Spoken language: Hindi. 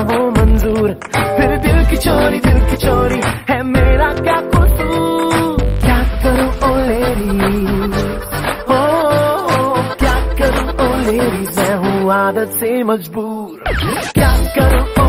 वो मंजूर। फिर दिल की चोरी है मेरा क्या कसूर? क्या करूं ओ लेडीज, ओ क्या करूं ओ लेडीज, मैं हूँ आदत से मजबूर। क्या करूं